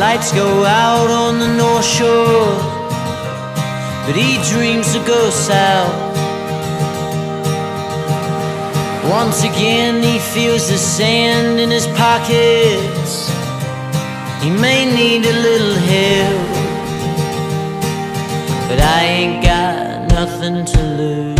Lights go out on the North Shore, but he dreams to go south. Once again he feels the sand in his pockets. He may need a little help, but I ain't got nothing to lose.